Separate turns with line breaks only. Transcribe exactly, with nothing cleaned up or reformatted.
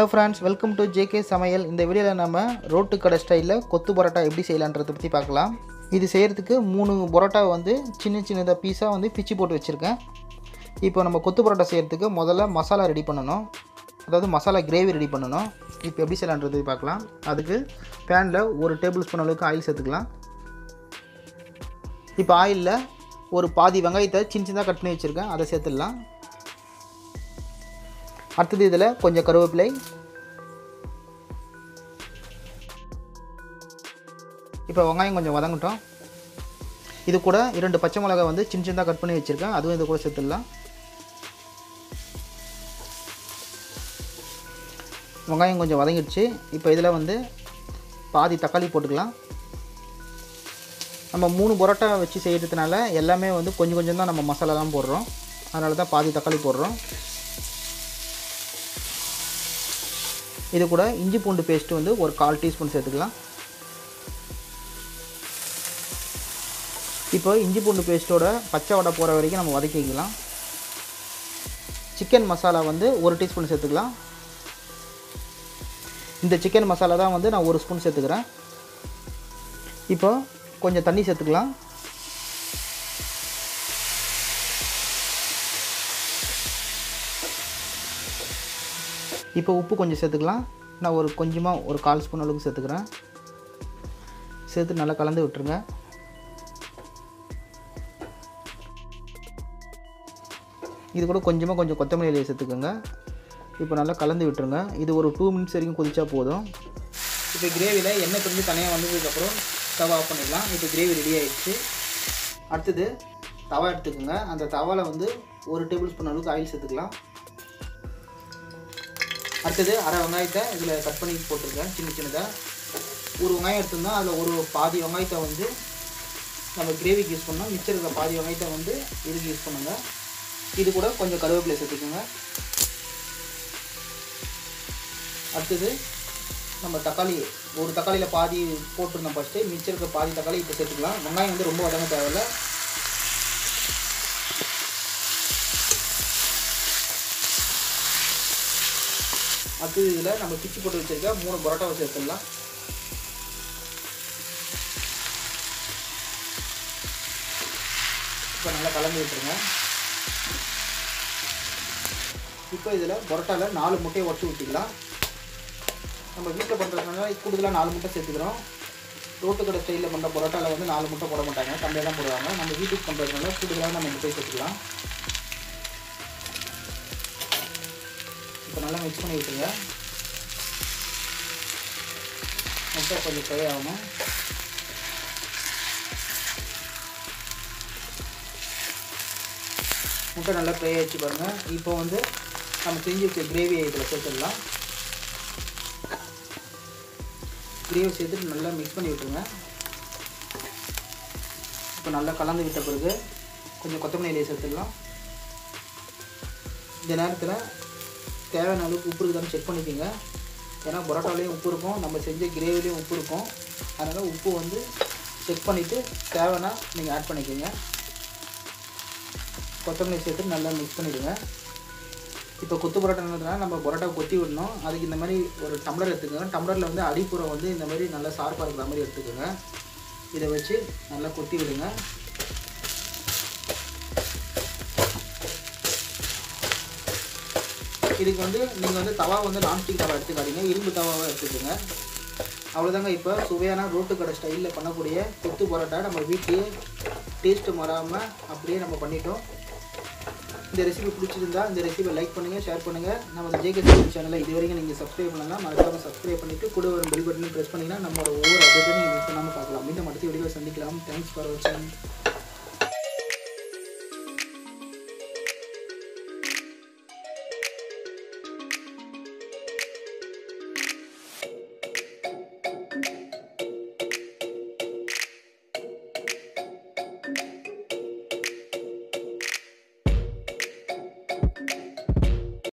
Hello friends, welcome to J K சமையல். இந்த வீடியோல நாம ரோட்டு கடை ஸ்டைல்ல கொத்து பரோட்டா எப்படி செய்யலாம்ன்றத பத்தி பார்க்கலாம். இது செய்யிறதுக்கு மூணு பரோட்டா வந்து சின்ன சின்னதா பீஸா வந்து பிச்சி போட்டு வச்சிருக்கேன். இப்போ நம்ம கொத்து பரோட்டா செய்யிறதுக்கு முதல்ல மசாலா ரெடி பண்ணனும். அதாவது மசாலா கிரேவி ரெடி பண்ணனும். இப்போ எப்படி செய்யலாம்ன்றத பார்க்கலாம். அதுக்கு panல ஒரு டேபிள் ஸ்பூன் அளவுக்கு ஆயில் சேர்த்துக்கலாம். இப்போ ஆயில்ல ஒரு பாதி வெங்காயத்தை சின்ன சின்னதா கட் பண்ணி வச்சிருக்கேன். அதை சேர்த்துடலாம். அடுத்து இதல கொஞ்சம் கருவேப்பிலை, இப்போ வெங்காயம் கொஞ்சம் வதங்கட்டும். இது கூட இரண்டு பச்சை மிளகாய் வந்து சின்ன சின்னதா கட் பண்ணி வச்சிருக்கேன். அதுவும் இது கூட சேர்த்துடலாம். வெங்காயம் கொஞ்சம் வதங்கிடுச்சு. இப்போ இதல வந்து பாதி தக்காளி போட்டுக்கலாம். நம்ம மூணு பரோட்டா வச்சு செய்யிறதுனால எல்லாமே வந்து கொஞ்சம் கொஞ்சம் தான் நம்ம மசாலா தான் போடுறோம். அதனால தான் பாதி தக்காளி போடுறோம். இது கூட இஞ்சி பூண்டு பேஸ்ட் வந்து ஒரு கால் டீஸ்பூன் சேர்த்துக்கலாம். இப்போ இஞ்சி பூண்டு பேஸ்ட்டோட பச்சை வாடை போற வரைக்கும் நம்ம வதக்கிக்கலாம். சிக்கன் மசாலா வந்து ஒரு டீஸ்பூன் சேர்த்துக்கலாம். இந்த சிக்கன் மசாலா தான் வந்து நான் ஒரு ஸ்பூன் சேர்த்துக்கிறேன். இப்போ கொஞ்சம் தண்ணி சேர்த்துக்கலாம். இப்போ உப்பு கொஞ்சம் சேர்த்துக்கலாம். நான் ஒரு கொஞ்சமா ஒரு கால் ஸ்பூன் அளவுக்கு சேர்த்துக்கிறேன். சேர்த்து நல்லா கலந்து விட்டுருங்க. இது கூட கொஞ்சமா கொஞ்சம் கொத்தமல்லி இலையை சேர்த்துக்கங்க. இப்போ நல்லா கலந்து விட்டுருங்க. இது ஒரு ரெண்டு மினிட்ஸ் வரைக்கும் கொதிச்சா போதும். இப்போ கிரேவில எண்ணெய் பிரிஞ்சு தனியா வந்ததுக்கு அப்புறம் ஸ்டவ் ஆஃப் பண்ணிடலாம். இப்போ கிரேவி ரெடி ஆயிடுச்சு. அடுத்து தவா எடுத்துக்கங்க. அந்த தவால வந்து ஒரு டேபிள் ஸ்பூன் அளவுக்கு ஆயில் சேர்த்துக்கலாம். அடுத்து அரை வெங்காயத்தை இதில் கட் பண்ணி போட்டுருக்கேன் சின்ன சின்னதாக. ஒரு வெங்காயம் எடுத்துருந்தா அதில் ஒரு பாதி வெங்காயத்தை வந்து நம்ம கிரேவிக்கு யூஸ் பண்ணோம். மிச்சம் இருக்கிற பாதி வெங்காயத்தை வந்து இதுக்கு யூஸ் பண்ணுங்க. இது கூட கொஞ்சம் கருவேப்பிலை சேர்த்துக்கோங்க. அடுத்தது நம்ம தக்காளி ஒரு தக்காளியில் பாதி போட்டிருந்தோம் ஃபஸ்ட்டு. மிச்சம் இருக்கிற பாதி தக்காளி இப்போ சேர்த்துக்கலாம். வெங்காயம் வந்து ரொம்ப வதங்க தேவையில்லை. அடுத்து இதில் நம்ம பிச்சு போட்டு வச்சிருக்க மூணு பரோட்டாவை சேர்த்துடலாம். இப்போ நல்லா கலந்து விட்டுருங்க. இப்போ இதில் பரோட்டாவில் நாலு முட்டையை உடச்சி ஊற்றிக்கலாம். நம்ம வீட்டில் பண்ணுறதுனால கூடுதலாக நாலு முட்டை சேர்த்துக்கிறோம். ரோட்டு கடை ஸ்டைலில் பண்ணுற பரோட்டாவில் வந்து நாலு முட்டை போட மாட்டாங்க, கம்மியாக தான் போடுவாங்க. நம்ம வீட்டுக்கு பண்ணுறதுனால கூடுதலாக நம்ம முட்டையை சேர்த்துக்கலாம். இப்போ நல்லா மிக்ஸ் பண்ணி விட்டுருங்க. முட்டை கொஞ்சம் ஃப்ரை ஆகணும். முட்டை நல்லா ஃப்ரை ஆகிடுச்சு பாருங்கள். இப்போ வந்து நம்ம செஞ்சு வச்ச கிரேவியை இதில் சேர்த்துடலாம். கிரேவி சேர்த்துட்டு நல்லா மிக்ஸ் பண்ணி விட்டுருங்க. இப்போ நல்லா கலந்து விட்ட பிறகு கொஞ்சம் கொத்தமல்லி இலையை சேர்த்துடலாம். இந்த நேரத்தில் தேவையான அளவுக்கு உப்பு இருக்குதான்னு செக் பண்ணிக்கோங்க. ஏன்னா பரோட்டாவிலையும் உப்பு இருக்கும், நம்ம செஞ்ச கிரேவிலையும் உப்பு இருக்கும். அதனால் உப்பு வந்து செக் பண்ணிவிட்டு தேவைன்னா நீங்கள் ஆட் பண்ணிக்கோங்க. கொத்தமல்லி சேர்த்து நல்லா மிக்ஸ் பண்ணிவிடுங்க. இப்போ கொத்து பரோட்டான்றதுனால நம்ம பரோட்டா கொத்தி விடணும். அதுக்கு இந்த மாதிரி ஒரு டம்ளர் எடுத்துக்கோங்க. டம்ளரில் வந்து அடிப்புறம் வந்து இந்த மாதிரி நல்லா ஷார்ப்பாக இருக்கிற மாதிரி எடுத்துக்கோங்க. இதை வச்சு நல்லா கொத்தி விடுங்க. இதுக்கு வந்து நீங்கள் வந்து தவா வந்து நான்ஸ்டிக் தவா எடுத்துக்காதீங்க, இரும்பு தவாவை எடுத்துக்கோங்க. அவ்வளோதாங்க. இப்போ சுவையான ரோட்டு கடை ஸ்டைலில் பண்ணக்கூடிய கொத்து பரோட்டா நம்ம வீட்லேயே டேஸ்ட்டு மாறாமல் அப்படியே நம்ம பண்ணிட்டோம். இந்த ரெசிபி பிடிச்சிருந்தா இந்த ரெசிபியை லைக் பண்ணுங்கள், ஷேர் பண்ணுங்கள். நம்ம இந்த ஜேகே சமையல் சேனலை இது வரைக்கும் நீங்கள் சப்ஸ்கிரைப் பண்ணலாம். மறக்காமல் சப்ஸ்கிரைப் பண்ணிவிட்டு கூட ஒரு பெல் பட்டனையும் ப்ரெஸ் பண்ணிங்கன்னா நம்மளோட ஒவ்வொரு அப்டேட்டையும் நீங்கள் மிஸ் பண்ணாமல் பார்க்கலாம். மீண்டும் அடுத்த வீடியோவை சந்திக்கலாம். தேங்க்ஸ் ஃபார் வாட்சிங்.